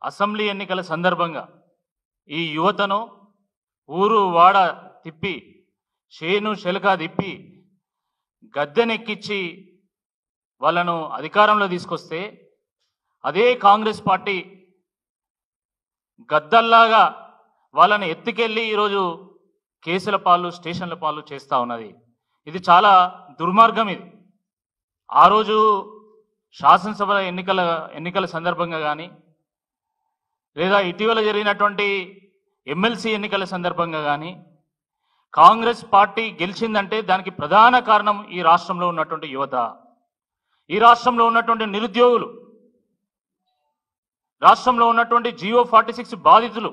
Assembly ఎన్నికల సందర్భంగా ఈ యువతను ఊరు వాడ తిప్పి చేను చెలక తిప్పి గద్దెనెక్కించి వాళ్ళను అధికారంలో తీసుకొస్తే అదే కాంగ్రెస్ పార్టీ గద్దల్లాగా వాళ్ళని ఎత్తుకెళ్ళి ఈరోజు కేసుల పాలు స్టేషన్ల పాలు చేస్తూ ఉన్నది. ఇది చాలా దుర్మార్గం. ఇది ఆ రోజు శాసనసభ ఎన్నికల సందర్భంగా కానీ లేదా ఇటీవల జరిగినటువంటి ఎమ్మెల్సీ ఎన్నికల సందర్భంగా కానీ కాంగ్రెస్ పార్టీ గెలిచిందంటే దానికి ప్రధాన కారణం ఈ రాష్ట్రంలో ఉన్నటువంటి యువత, ఈ రాష్ట్రంలో ఉన్నటువంటి నిరుద్యోగులు, రాష్ట్రంలో ఉన్నటువంటి జియో 46 బాధితులు.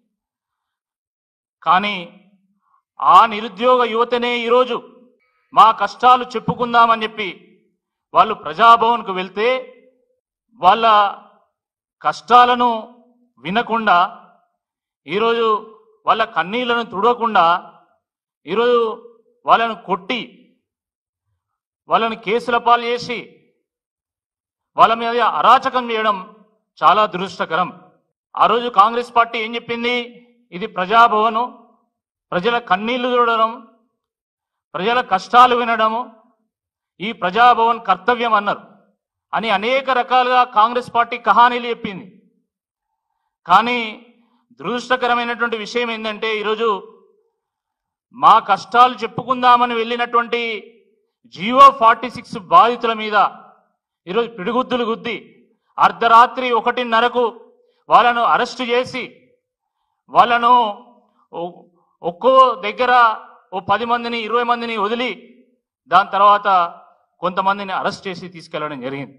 కానీ ఆ నిరుద్యోగ యువతనే ఈరోజు మా కష్టాలు చెప్పుకుందామని చెప్పి వాళ్ళు ప్రజాభవన్కు వెళ్తే వాళ్ళ కష్టాలను వినకుండా, ఈరోజు వాళ్ళ కన్నీళ్లను తుడవకుండా, ఈరోజు వాళ్ళను కొట్టి వాళ్ళని కేసుల పాలు చేసి వాళ్ళ మీద అరాచకం చేయడం చాలా దురదృష్టకరం. ఆ రోజు కాంగ్రెస్ పార్టీ ఏం చెప్పింది? ఇది ప్రజాభవను, ప్రజల కన్నీళ్లు చూడడం, ప్రజల కష్టాలు వినడము ఈ ప్రజాభవన్ కర్తవ్యం అన్నారు అని అనేక రకాలుగా కాంగ్రెస్ పార్టీ కహానీలు చెప్పింది. కానీ దురదృష్టకరమైనటువంటి విషయం ఏంటంటే ఈరోజు మా కష్టాలు చెప్పుకుందామని వెళ్ళినటువంటి జియో 46 బాధితుల మీద ఈరోజు పిడిగుద్దులు గుద్ది అర్ధరాత్రి 1:30కు వాళ్ళను అరెస్టు చేసి వాళ్ళను ఒక్కో దగ్గర 10 మందిని 20 మందిని వదిలి దాని తర్వాత కొంతమందిని అరెస్ట్ చేసి తీసుకెళ్లడం జరిగింది.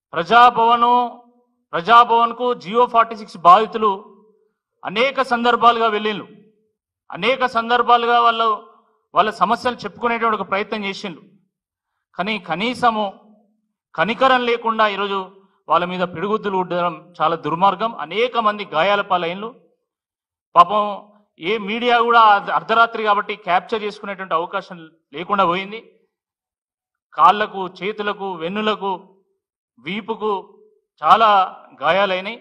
ప్రజాభవన్కు జియో 46 బాధితులు అనేక సందర్భాలుగా వెళ్ళిండ్రు, అనేక సందర్భాలుగా వాళ్ళ సమస్యలు చెప్పుకునేటువంటి ఒక ప్రయత్నం చేసిండ్రు. కానీ కనీసము కనికరం లేకుండా ఈరోజు వాళ్ళ మీద పిడిగుద్దులు ఉండడం చాలా దుర్మార్గం. అనేక మంది గాయాల పాలైన్లు. పాపం ఏ మీడియా కూడా అర్ధరాత్రి కాబట్టి క్యాప్చర్ చేసుకునేటువంటి అవకాశం లేకుండా పోయింది. కాళ్లకు, చేతులకు, వెన్నులకు, వీపుకు చాలా గాయాలైనాయి.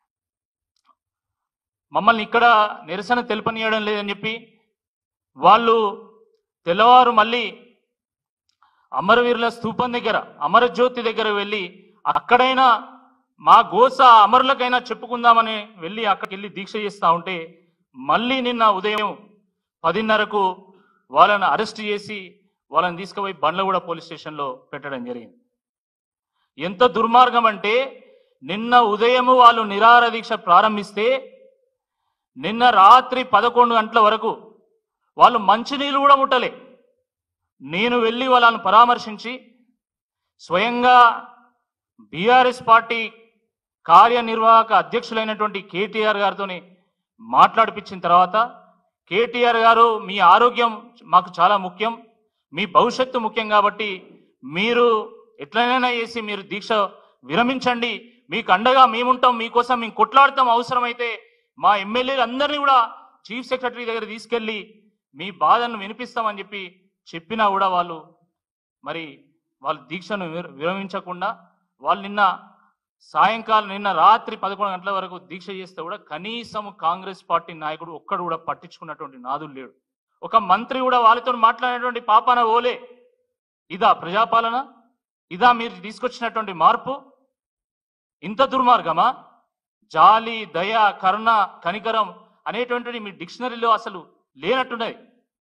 మమ్మల్ని ఇక్కడ నిరసన తెలుపనీయడం లేదని చెప్పి వాళ్ళు తెల్లవారు మళ్ళీ అమరవీరుల స్తూపం దగ్గర, అమరజ్యోతి దగ్గర వెళ్ళి అక్కడైనా మా గోస అమరులకైనా చెప్పుకుందామని వెళ్ళి అక్కడికి వెళ్ళి దీక్ష చేస్తూ ఉంటే మళ్ళీ నిన్న ఉదయం 10:30కు వాళ్ళని అరెస్ట్ చేసి వాళ్ళని తీసుకుపోయి బండ్లగూడ పోలీస్ స్టేషన్లో పెట్టడం జరిగింది. ఎంత దుర్మార్గం అంటే నిన్న ఉదయం వాళ్ళు నిరాహార దీక్ష ప్రారంభిస్తే నిన్న రాత్రి 11 గంటల వరకు వాళ్ళు మంచినీళ్ళు కూడా ముట్టలే. నేను వెళ్ళి వాళ్ళని పరామర్శించి స్వయంగా బీఆర్ఎస్ పార్టీ కార్యనిర్వాహక అధ్యక్షులైనటువంటి కేటీఆర్ గారితో మాట్లాడిపించిన తర్వాత, కేటీఆర్ గారు మీ ఆరోగ్యం మాకు చాలా ముఖ్యం, మీ భవిష్యత్తు ముఖ్యం కాబట్టి మీరు ఎట్లనైనా చేసి మీరు దీక్ష విరమించండి, మీకు అండగా మేముంటాం, మీకోసం మేము కొట్లాడతాం, అవసరమైతే మా ఎమ్మెల్యేలు అందరినీ కూడా చీఫ్ సెక్రటరీ దగ్గర తీసుకెళ్ళి మీ బాధను వినిపిస్తామని చెప్పినా కూడా వాళ్ళు దీక్షను విరమించకుండా వాళ్ళు నిన్న రాత్రి 11 గంటల వరకు దీక్ష చేస్తే కూడా కనీసం కాంగ్రెస్ పార్టీ నాయకుడు ఒక్కడు కూడా పట్టించుకున్నటువంటి నాదులు లేడు. ఒక మంత్రి కూడా వాళ్ళతో మాట్లాడేటువంటి పాపాన ఓలే. ఇదా ప్రజాపాలన? ఇదా మీరు తీసుకొచ్చినటువంటి మార్పు? ఇంత దుర్మార్గమా? జాలి, దయ, కరుణ, కనికరం అనేటువంటిది మీ డిక్షనరీలో అసలు లేనట్టున్నది.